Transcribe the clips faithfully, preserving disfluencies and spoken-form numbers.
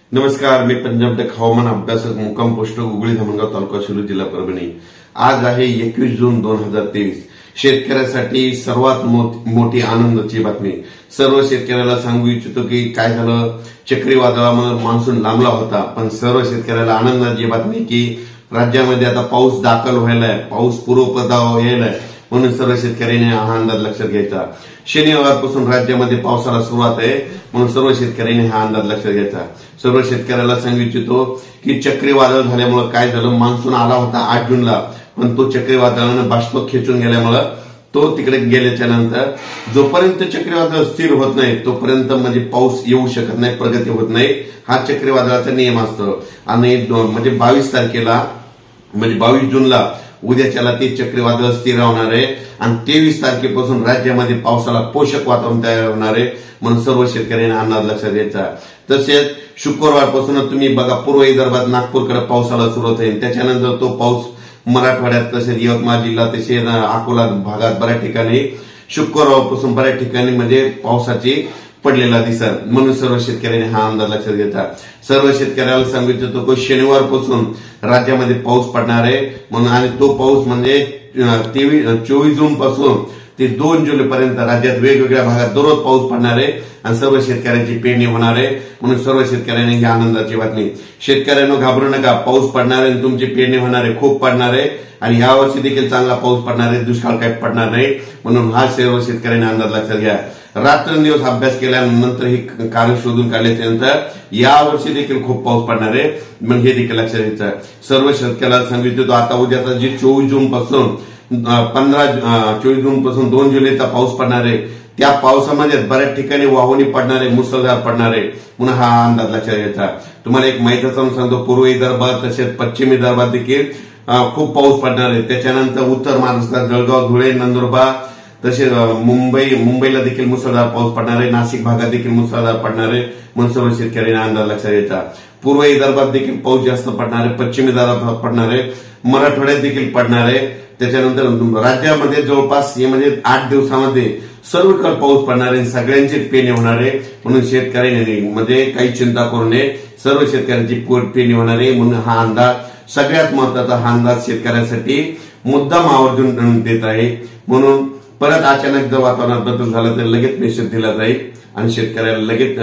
नमस्कार, मी पंजाब टेक हवामान अभ्यासक मुक्काम पोस्ट उगळी धामणगाव तालुका शिरूर जिल्हा परभणी। आज आहे एकवीस जून दोन हजार तेवीस। शेतकऱ्यासाठी सर्वात मोठी आनंदाची बातमी। सर्व शेतकऱ्याला सांगू इच्छितो की काय झालं, चक्रीवादळामुळे मान्सून लांबला होता, पण सर्व शेतकऱ्याला आनंदाची बातमी की राज्यामध्ये आता पाऊस दाखल व्हायलाय, पाऊस पूर्वपदावर यायलाय, म्हणून सर्व शेतकऱ्यांनी हा अंदाज लक्षात घ्यायचा। शनिवारपासून राज्यामध्ये पावसाला सुरुवात आहे, म्हणून सर्व शेतकऱ्यांनी हा अंदाज लक्षात घ्यायचा। सर्व शेतकऱ्याला सांगू इच्छितो की चक्रीवादळ झाल्यामुळे काय झालं, मान्सून आला होता आठ जूनला, पण तो चक्रीवादळाने बाष्प खेचून गेल्यामुळे तो तिकडे गेल्याच्या नंतर जोपर्यंत चक्रीवादळ स्थिर होत नाही तोपर्यंत म्हणजे पाऊस येऊ शकत नाही, प्रगती होत नाही। हा चक्रीवादळाचा नियम असतो। आणि म्हणजे बावीस तारखेला म्हणजे बावीस जूनला उद्याच्याला ते चक्रीवादळ स्थिर होणार आहे आणि तेवीस तारखेपासून राज्यामध्ये पावसाला पोषक वातावरण तयार होणार आहे, म्हणून सर्व शेतकऱ्यांना अंदाज लक्षात घ्यायचा। तसेच शुक्रवारपासून तुम्ही बघा पूर्व विदर्भात नागपूरकडे पावसाला सुरुवात होईल, त्याच्यानंतर तो पाऊस मराठवाड्यात तसेच यवतमाळ जिल्हा तसेच अकोला भागात बऱ्याच ठिकाणी शुक्रवारपासून बऱ्याच ठिकाणी म्हणजे पावसाची पडलेला दिसत, म्हणून सर्व शेतकऱ्यांनी हा अंदाज लक्षात घ्यायचा। सर्व शेतकऱ्याला सांगू इच्छितो की शनिवारपासून राज्यामध्ये पाऊस पडणार आहे, म्हणून आणि तो पाऊस म्हणजे तेवीस चोवीस जून पासून ते दोन जुलै पर्यंत राज्यात वेगवेगळ्या भागात दररोज पाऊस पडणार आहे आणि सर्व शेतकऱ्यांची पेरणी होणार आहे, म्हणून सर्व शेतकऱ्यांनी ही आनंदाची बातमी। शेतकऱ्यांनो घाबरू नका, पाऊस पडणार आहे, तुमची पेरणी होणार आहे, खूप पडणार आहे आणि यावर्षी देखील चांगला पाऊस पडणार आहे, दुष्काळ काही पडणार नाही, म्हणून हा सर्व शेतकऱ्यांनी अंदाज लक्षात घ्या। रात्रंदिवस अभ्यास केल्यानंतर ही कारण शोधून काढल्याच्या नंतर यावर्षी देखील खूप पाऊस पडणार आहे, मग हे देखील लक्षात घ्यायचं। सर्व शेतकऱ्याला सांगितलं आता उद्याचा जे चोवीस जून पासून पंधरा चोवीस जून पासून दोन जुलैचा पाऊस पडणार आहे, त्या पावसामध्ये बऱ्याच ठिकाणी वाहुणी पडणार आहे, मुसळधार पडणार आहे, म्हणून हा अंदाज लक्षात घ्यायचा। तुम्हाला एक माहिती सांगतो, पूर्व विदर्भात तसेच पश्चिम विदर्भात देखील खूप पाऊस पडणार आहे। त्याच्यानंतर उत्तर महाराष्ट्रात जळगाव, धुळे, नंदुरबार तसेच मुंबई मुंबईला देखील मुसळधार पाऊस पडणार आहे, नाशिक भागात देखील मुसळधार पडणार आहे, म्हणून सर्व शेतकऱ्यांना अंदाज लक्षात घ्यायचा। पूर्व विदर्भात देखील पाऊस जास्त पडणार आहे, पश्चिम विदर्भात पडणार आहे, मराठवाड्यात देखील पडणार आहे। त्याच्यानंतर राज्यामध्ये जवळपास म्हणजे आठ दिवसामध्ये सर्वकडे पाऊस पडणार आहे, सगळ्यांची पेरणी होणार आहे, म्हणून शेतकऱ्यांनी म्हणजे काही चिंता करू नये, सर्व शेतकऱ्यांची पेरणी होणार आहे, म्हणून हा अंदाज सगळ्यात महत्वाचा हा अंदाज शेतकऱ्यांसाठी मुद्दाम आवर्जून देत आहे। म्हणून परत अचानक जर वातावरणात बदल झाला तर लगेच मेसेज दिला जाईल आणि शेतकऱ्याला लगेच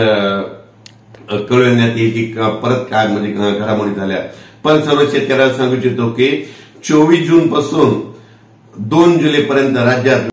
कळवण्यात येईल की परत काय म्हणजे घडामोडी झाल्या। पण सर्व शेतकऱ्याला सांगू इच्छितो की चोवीस जून पासून दोन जुलै पर्यंत राज्यात